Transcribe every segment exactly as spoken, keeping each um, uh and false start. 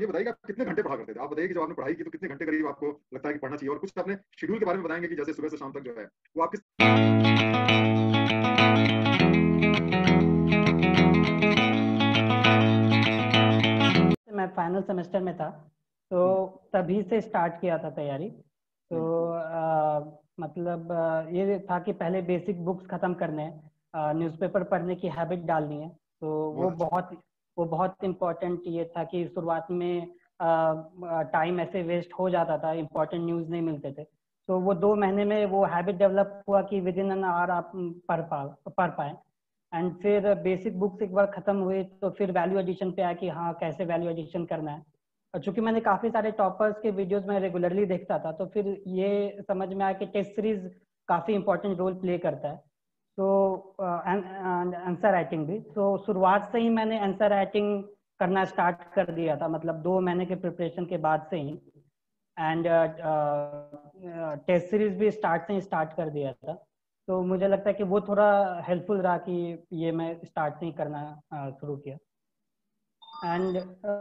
ये बताइए कि आप कितने घंटे पढ़ा करते थे? आप बताइए कि जब आपने पढ़ाई की तो कितने घंटे करीब आपको लगता है कि पढ़ना चाहिए, और कुछ अपने शेड्यूल के बारे में बताएंगे कि जैसे सुबह से शाम तक जो है वो आप किस मैं फाइनल सेमेस्टर में था, तो तभी से स्टार्ट किया था तैयारी। तो आ, मतलब आ, ये था कि पहले बेसिक बुक्स खत्म करने हैं, न्यूज़पेपर पढ़ने की हैबिट डालनी है। तो वो बहुत अच्छा। बहुत वो बहुत इम्पोर्टेंट ये था कि शुरुआत में टाइम ऐसे वेस्ट हो जाता था, इम्पोर्टेंट न्यूज़ नहीं मिलते थे। तो वो दो महीने में वो हैबिट डेवलप हुआ कि विद इन एन आवर आप पढ़ पा पढ़ पाए। एंड फिर बेसिक बुक्स एक बार खत्म हुई तो फिर वैल्यू एडिशन पे आया कि हाँ कैसे वैल्यू एडिशन करना है। और चूंकि मैंने काफी सारे टॉपर्स के वीडियोस में रेगुलरली देखता था, तो फिर ये समझ में आया कि टेस्ट सीरीज काफी इंपॉर्टेंट रोल प्ले करता है। तो आंसर राइटिंग भी, तो शुरुआत से ही मैंने आंसर राइटिंग करना स्टार्ट कर दिया था, मतलब दो महीने के प्रिपरेशन के बाद से ही। एंड टेस्ट सीरीज भी स्टार्ट से ही स्टार्ट कर दिया था। तो मुझे लगता है कि वो थोड़ा हेल्पफुल रहा कि ये मैं स्टार्ट से ही करना uh, शुरू किया। एंड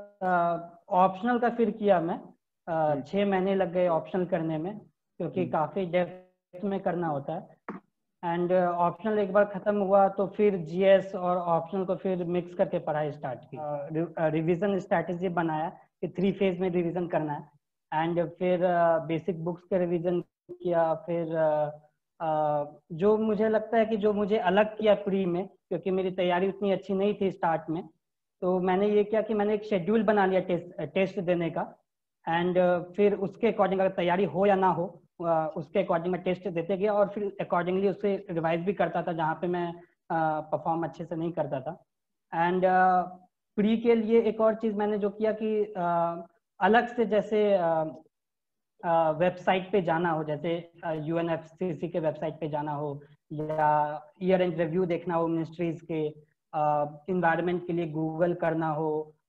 ऑप्शनल का फिर किया मैं, uh, छः महीने लग गए ऑप्शनल करने में, क्योंकि काफ़ी डेप्थ में करना होता है। एंड ऑप्शनल एक बार ख़त्म हुआ तो फिर जीएस और ऑप्शनल को फिर मिक्स करके पढ़ाई स्टार्ट की। रिवीजन स्ट्रैटेजी बनाया कि थ्री फेज में रिवीजन करना है। एंड फिर बेसिक बुक्स का रिवीजन किया। फिर uh, uh, जो मुझे लगता है कि जो मुझे अलग किया प्री में, क्योंकि मेरी तैयारी उतनी अच्छी नहीं थी स्टार्ट में, तो मैंने ये किया कि मैंने एक शेड्यूल बना लिया टेस्ट टेस्ट देने का। एंड फिर उसके अकॉर्डिंग अगर तैयारी हो या ना हो, उसके अकॉर्डिंग मैं टेस्ट देते गया, और फिर अकॉर्डिंगली उससे रिवाइज भी करता था जहाँ पे मैं परफॉर्म अच्छे से नहीं करता था। एंड प्री के लिए एक और चीज़ मैंने जो किया कि uh, अलग से जैसे वेबसाइट पे जाना हो, जैसे यूएनएफसीसी के वेबसाइट पे जाना हो, या ईयर एंड रिव्यू देखना हो मिनिस्ट्रीज के, इन्वायरमेंट के लिए गूगल करना हो,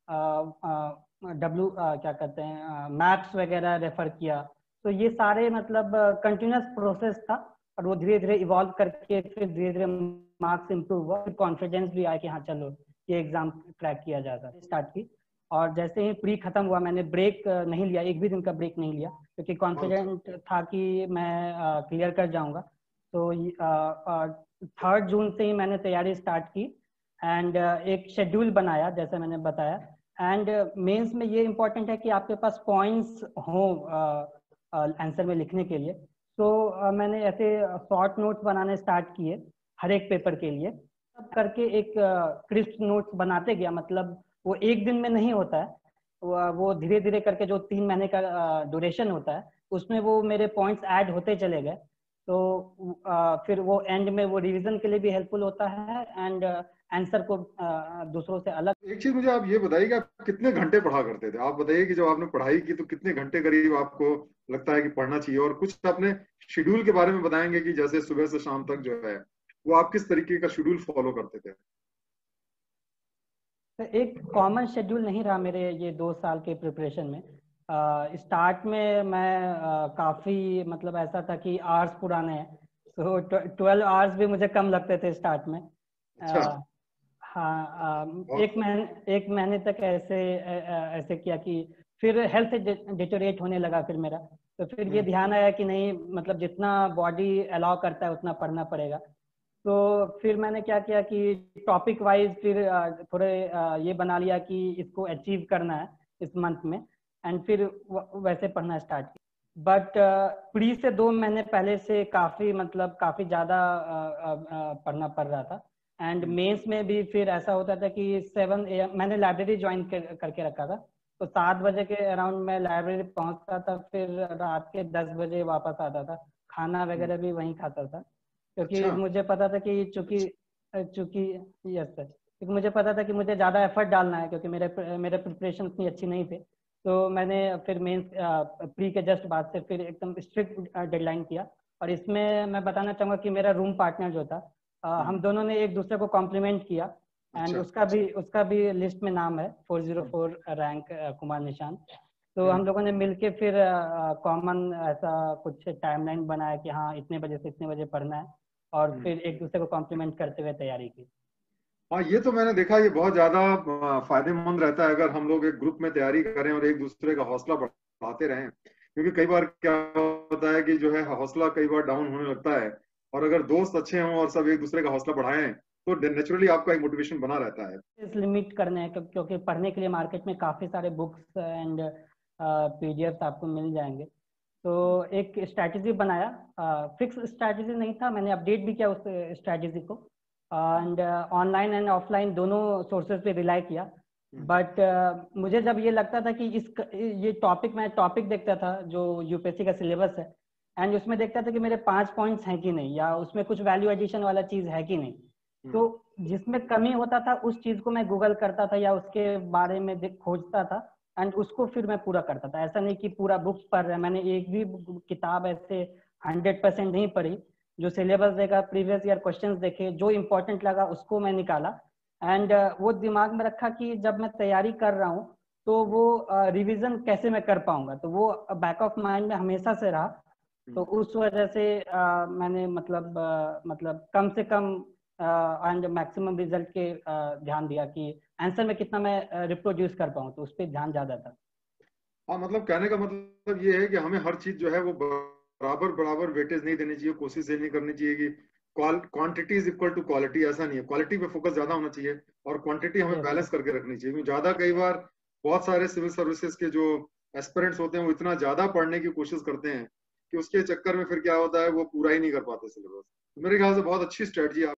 डब्ल्यू क्या कहते हैं मैप्स वगैरह रेफर किया। तो ये सारे मतलब कंटिन्यूस प्रोसेस था, और वो धीरे धीरे इवॉल्व करके फिर धीरे धीरे मार्क्स इंप्रूव हुआ, फिर कॉन्फिडेंस भी आया कि हाँ चलो ये एग्जाम क्रैक किया जाता है। स्टार्ट की, और जैसे ही प्री खत्म हुआ मैंने ब्रेक नहीं लिया, एक भी दिन का ब्रेक नहीं लिया, क्योंकि कॉन्फिडेंट था कि मैं क्लियर कर जाऊंगा। तो थर्ड जून से ही मैंने तैयारी स्टार्ट की। एंड एक शेड्यूल बनाया जैसे मैंने बताया। एंड मेंस में ये इम्पोर्टेंट है कि आपके पास पॉइंट्स हों आंसर में लिखने के लिए। तो uh, मैंने ऐसे शॉर्ट नोट्स बनाने स्टार्ट किए हर एक पेपर के लिए, सब करके एक क्रिस्प नोट्स बनाते गया। मतलब वो एक दिन में नहीं होता है, वो धीरे धीरे करके जो तीन महीने का ड्यूरेशन होता है उसमें वो मेरे पॉइंट्स ऐड होते चले गए। तो आ, फिर वो एंड में वो रिवीजन के लिए भी हेल्पफुल होता है, एंड आंसर को आ, दूसरों से अलग। एक चीज मुझे आप ये बताइए कि आप कितने घंटे पढ़ा करते थे? आप बताइए कि जब आपने पढ़ाई की तो कितने घंटे करीब आपको लगता है कि पढ़ना चाहिए, और कुछ अपने शेड्यूल के बारे में बताएंगे कि जैसे सुबह से शाम तक जो है वो आप किस तरीके का शेड्यूल फॉलो करते थे? तो एक कॉमन शेड्यूल नहीं रहा मेरे ये दो साल के प्रिपरेशन में। स्टार्ट में मैं आ, काफ़ी मतलब ऐसा था कि आवर्स पुराने हैं, तो ट्वेल्व आवर्स भी मुझे कम लगते थे स्टार्ट में। अच्छा। आ, हाँ, आ, बहुत। एक महीने एक महीने तक ऐसे आ, ऐसे किया कि फिर हेल्थ डिटोरेट होने लगा फिर मेरा। तो फिर ये हम्म। ध्यान आया कि नहीं, मतलब जितना बॉडी अलाउ करता है उतना पढ़ना पड़ेगा। तो फिर मैंने क्या किया कि टॉपिक वाइज फिर थोड़े ये बना लिया कि इसको अचीव करना है इस मंथ में, एंड फिर वैसे पढ़ना स्टार्ट किया। बट प्री से दो महीने पहले से काफ़ी मतलब काफ़ी ज़्यादा पढ़ना पड़ रहा था। एंड मेंस में भी फिर ऐसा होता था कि सेवन ए एम मैंने लाइब्रेरी ज्वाइन कर, करके रखा था। तो सात बजे के अराउंड मैं लाइब्रेरी पहुंचता था, फिर रात के दस बजे वापस आता था, खाना वगैरह भी वहीं खाता था, क्योंकि अच्छा। मुझे पता था कि चूंकि चूंकि यस सर, क्योंकि मुझे पता था कि मुझे ज़्यादा एफर्ट डालना है, क्योंकि मेरे मेरे प्रिपरेशन उतनी अच्छी नहीं थे। तो मैंने फिर मेंस प्री के जस्ट बाद से फिर एकदम स्ट्रिक्ट डेडलाइन किया। और इसमें मैं बताना चाहूँगा कि मेरा रूम पार्टनर जो था, आ, हम दोनों ने एक दूसरे को कॉम्प्लीमेंट किया। एंड अच्छा। उसका भी उसका भी लिस्ट में नाम है four zero four rank Kumar Nishan. तो हम लोगों ने मिलके फिर कॉमन ऐसा कुछ टाइमलाइन बनाया कि हाँ इतने बजे से इतने बजे पढ़ना है, और फिर एक दूसरे को कॉम्प्लीमेंट करते हुए तैयारी की। हाँ, ये तो मैंने देखा, ये बहुत ज्यादा अ, फायदेमंद रहता है अगर हम लोग एक ग्रुप में तैयारी करें और एक दूसरे का हौसला बढ़ाते रहें। क्योंकि कई बार क्या होता है कि जो है हौसला कई बार डाउन होने लगता है, और अगर दोस्त अच्छे हों और सब एक दूसरे का हौसला बढ़ाएं तो नेचुरली आपका एक मोटिवेशन बना रहता है। इस लिमिट करने हैं, क्यों- क्योंकि पढ़ने के लिए मार्केट में काफ़ी सारे बुक्स एंड पीडीएफ आपको मिल जाएंगे। तो एक स्ट्रैटेजी बनाया, फिक्स स्ट्रैटेजी नहीं था, मैंने अपडेट भी किया उस स्ट्रैटेजी को, एंड ऑनलाइन एंड ऑफलाइन दोनों सोर्सेज पे रिलाई किया। बट uh, मुझे जब ये लगता था कि इस ये टॉपिक, मैं टॉपिक देखता था जो यूपीएससी का सिलेबस है, एंड उसमें देखता था कि मेरे पांच पॉइंट्स हैं कि नहीं, या उसमें कुछ वैल्यू एडिशन वाला चीज़ है कि नहीं। तो जिसमें कमी होता था उस चीज़ को मैं गूगल करता था या उसके बारे में खोजता था, एंड उसको फिर मैं पूरा करता था। ऐसा नहीं कि पूरा बुक्स पढ़ रहा है, मैंने एक भी किताब ऐसे हंड्रेड परसेंट नहीं पढ़ी। जो सिलेबस देखा, प्रीवियस ईयर क्वेश्चंस देखे, जो इम्पोर्टेंट लगा उसको मैं निकाला, एंड uh, वो दिमाग में रखा कि जब मैं तैयारी कर रहा हूँ तो वो रिवीजन uh, कैसे मैं कर पाऊंगा, तो वो बैक ऑफ माइंड में हमेशा से रहा। तो उस वजह से uh, मैंने मतलब uh, मतलब कम से कम एंड मैक्सिमम रिजल्ट के uh, ध्यान दिया कि आंसर में कितना मैं रिप्रोड्यूस कर पाऊँ, तो उस पर ध्यान ज्यादा था। हाँ, मतलब कहने का मतलब ये है कि हमें हर चीज जो है वो बराबर बराबर वेटेज नहीं देनी चाहिए, कोशिश ये नहीं करनी चाहिए कि quantity is equal to quality. ऐसा नहीं है, क्वालिटी पे फोकस ज्यादा होना चाहिए और क्वांटिटी हमें Yes, बैलेंस करके रखनी चाहिए। क्योंकि ज्यादा कई बार बहुत सारे सिविल सर्विसेज के जो एस्पिरेंट्स होते हैं वो इतना ज्यादा पढ़ने की कोशिश करते हैं कि उसके चक्कर में फिर क्या होता है, वो पूरा ही नहीं कर पाते सिलेबस। मेरे ख्याल से बहुत अच्छी स्ट्रेटजी